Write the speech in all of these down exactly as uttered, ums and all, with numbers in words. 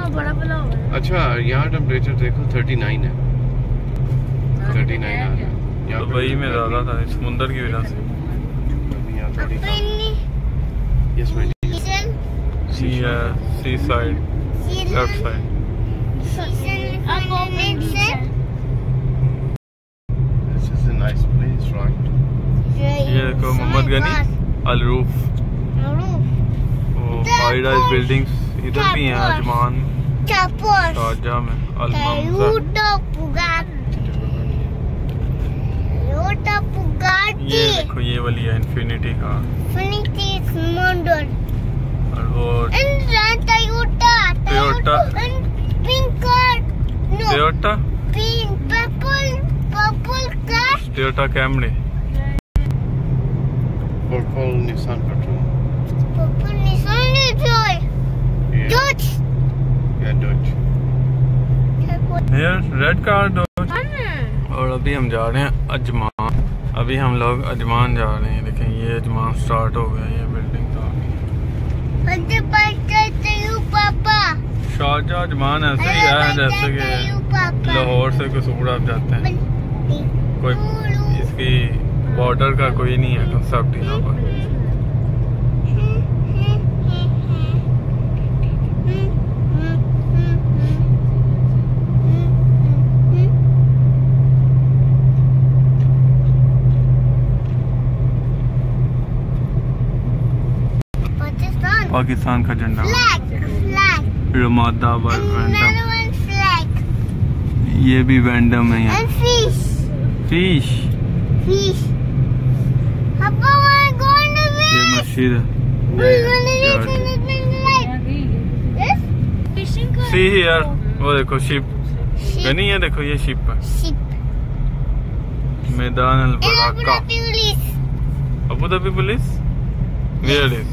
बड़ा बड़ा होगा। अच्छा यहाँ टेम्परेचर देखो थर्टी नाइन है, थर्टी नाइन आ रहा है। दुबई में ज़्यादा था समुंदर की वजह से। यस मैं सी है, sea side, left side. This is a nice place, right? ये देखो मोहम्मद गनी अल रूफ, वो हाई राइज बिल्डिंग्स इधर भी हैं अजमान, शारजाह में अल मंजर। ये देखो ये वाली है इन्फिनिटी कार, और वो Toyota Toyota Toyota Camry, Purple Nissan Patrol. Yeah. Dodge. Yeah, Dodge. Here red car Dodge. और अभी हम जा रहे हैं अजमान, अभी हम लोग अजमान जा रहे हैं। देखें ये अजमान स्टार्ट हो गया, ये बिल्डिंग आ गई। शारजाह अजमान ऐसे ही है जैसे कि लाहौर से कसूर आप जाते हैं, कोई इसकी बॉर्डर का कोई नहीं है कंसेप्ट यहाँ पर। पाकिस्तान का झंडा, रमादा वैंडम, ये भी वैंडम है यहाँ। फिश ये मस्जिद है। सी हियर, वो देखो शिप नहीं है, देखो ये शिप है। मैदान Al Baraka, Abu Dhabi police, where is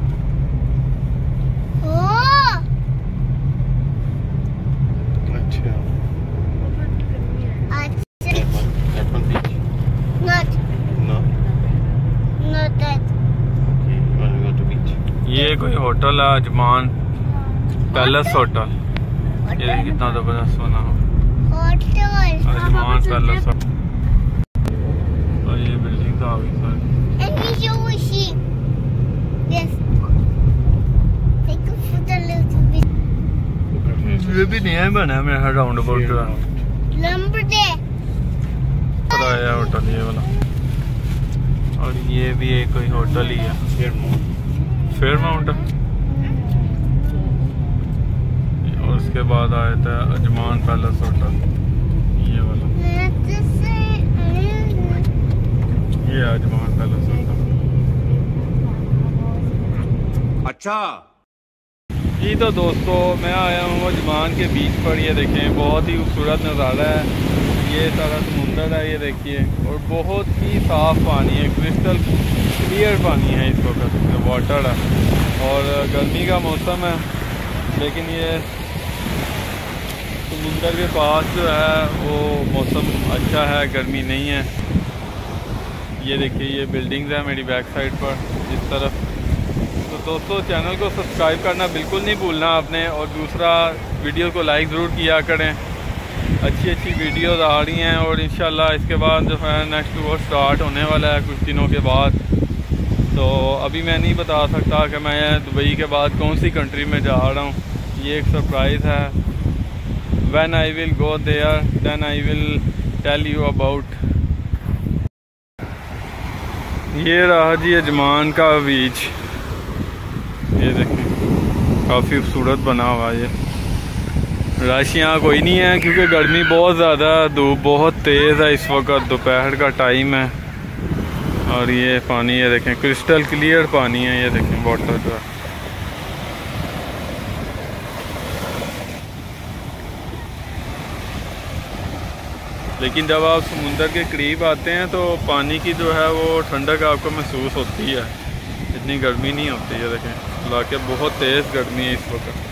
ये कोई होटल है अजमान पैलेस होटल, ये कितना जबरदस्त बना हो अजमान पैलेस। और ये बिल्डिंग आ गई सारी। ये भी नया बना है मेरा राउंड अबाउट जो है होटल ये वाला। और ये भी एक कोई होटल ही है, फेयर माउंट। और उसके बाद आया था अजमान पैलेस होटल, ये वाला, ये अजमान पैलेस होटल। अच्छा जी तो दोस्तों मैं आया हूँ अजमान के बीच पर। ये देखें बहुत ही खूबसूरत नज़ारा है, ये सारा समुंदर है, ये देखिए, और बहुत ही साफ़ पानी है, क्रिस्टल क्लियर पानी है इस वक्त, वाटर है। और गर्मी का मौसम है, लेकिन ये समुंदर के पास जो है वो मौसम अच्छा है, गर्मी नहीं है। ये देखिए ये बिल्डिंग्स है मेरी बैक साइड पर इस तरफ। तो दोस्तों चैनल को सब्सक्राइब करना बिल्कुल नहीं भूलना आपने, और दूसरा वीडियो को लाइक ज़रूर किया करें। अच्छी अच्छी वीडियोज़ आ रही हैं, और इंशाल्लाह इसके बाद जो है नेक्स्ट वो स्टार्ट होने वाला है कुछ दिनों के बाद। तो अभी मैं नहीं बता सकता कि मैं दुबई के बाद कौन सी कंट्री में जा रहा हूँ, ये एक सरप्राइज़ है। When I will go there then I will tell you about. ये रहा जी अजमान का बीच, ये देखें काफ़ी खूबसूरत बना हुआ है। रश यहाँ कोई नहीं है क्योंकि गर्मी बहुत ज़्यादा, धूप बहुत तेज़ है इस वक्त, दोपहर का टाइम है। और ये पानी ये देखें क्रिस्टल क्लियर पानी है, ये देखें वाटर जो है। लेकिन जब आप समुंदर के करीब आते हैं तो पानी की जो है वो ठंडक आपको महसूस होती है, इतनी गर्मी नहीं होती है। देखें हालांकि बहुत तेज़ गर्मी है इस वक्त।